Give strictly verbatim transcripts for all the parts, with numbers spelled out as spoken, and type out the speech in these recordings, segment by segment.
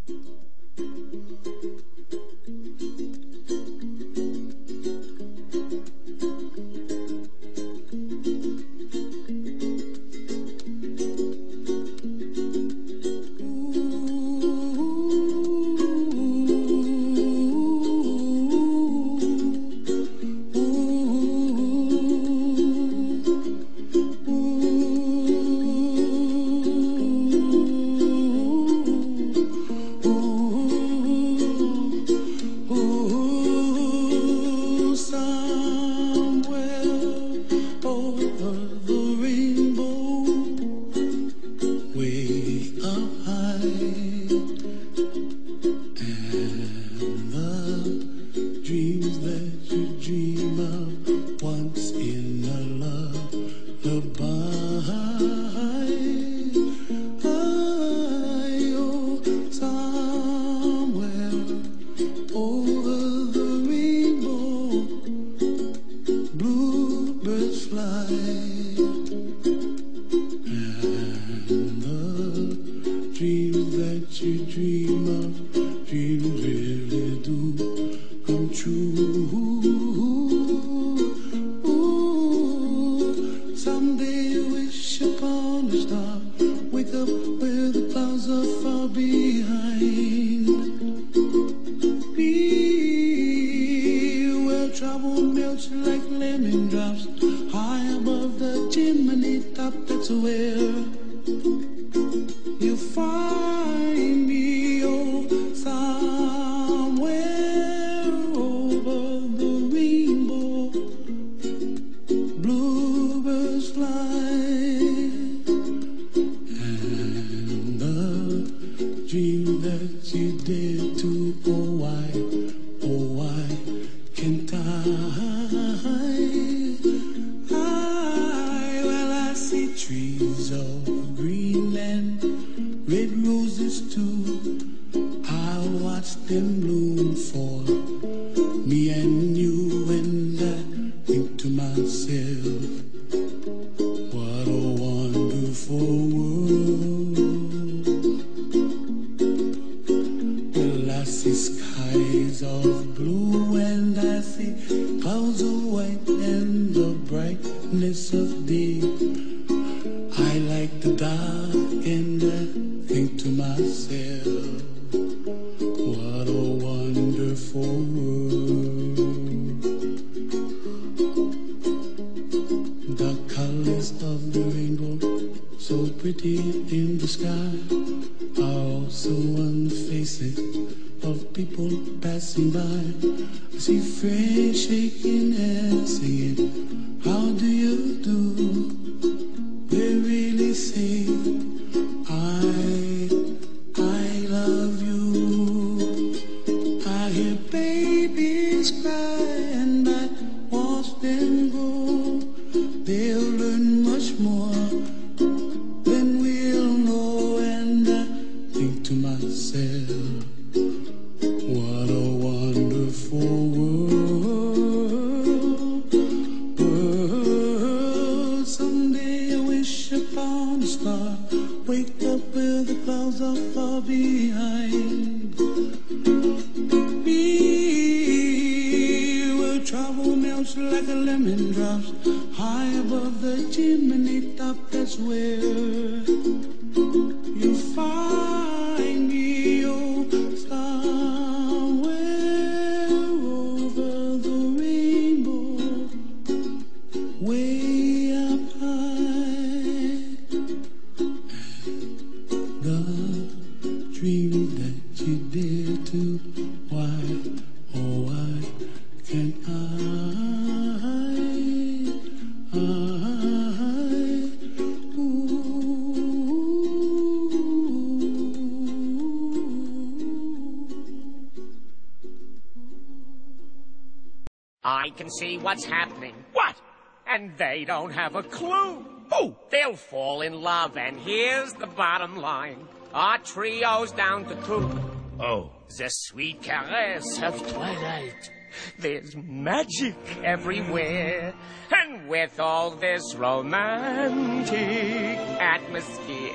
I can see what's happening. What? And they don't have a clue. Oh, they'll fall in love, and here's the bottom line. Our trio's down to two. Oh. The sweet caress of twilight. There's magic everywhere. And with all this romantic atmosphere,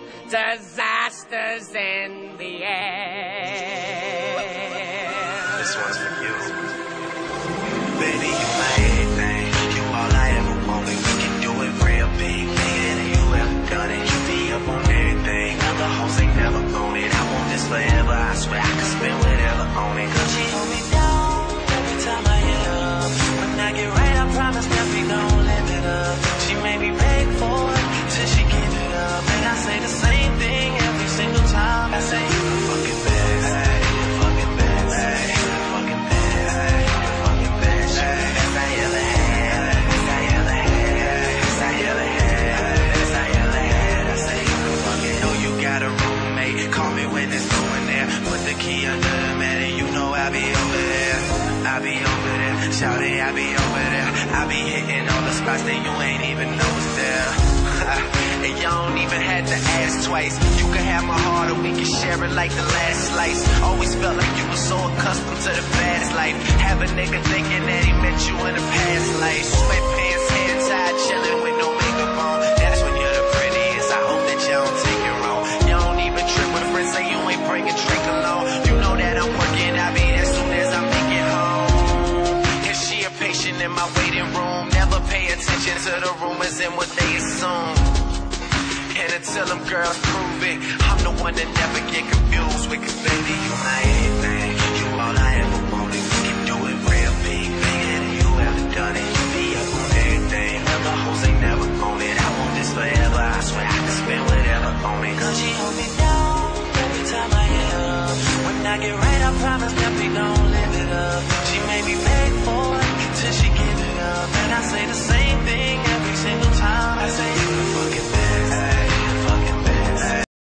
disasters in the air. This one's for you. Baby, you my everything. You all I ever wanted. We can do it real big, bigger than you ever done it. You be up on everything. Other hoes ain't never on it. I want this forever. I swear I could spend whatever on it. Cause she hold me down every time I hit up. When I get right, I promise that we gon' live it up. She made me beg for it till she give it up. And I say the same thing every single time. I say you the fucking best. Hey, you the fucking best. Hey, you the fucking best. Hey, you the fucking best. Hey, best I ever had. Best I ever had. Best I ever had. Best I ever had. I say you the fucking. Know you got a roommate. Call me when it's going there. Put the key under the mat and you know I'll be over there. I be over there, shout it, I be over there. I be hitting all the spots that you ain't even know is there. And y'all don't even have to ask twice. You can have my heart or we can share it like the last slice. Always felt like you were so accustomed to the fast life. Have a nigga thinking that he met you in a past life. Sweatpants, hair tied, chilling with no makeup on. That's when you're the prettiest. I hope that y'all don't take it wrong. You don't even trip when friends say you ain't bringing drink along. You know that I'm working, I be there soon as I make it home. Patient in my waiting room, never pay attention to the rumors and what they assume. And until them girls prove it, I'm the one that never get confused with. Cause baby, you my everything. You all I ever wanted. We can do it real big, bigger than you ever done it. You be up on everything. Other hoes ain't never on it. I want this forever. I swear I can spend whatever on it. Cause she hold me down every time I hit her. When I get right,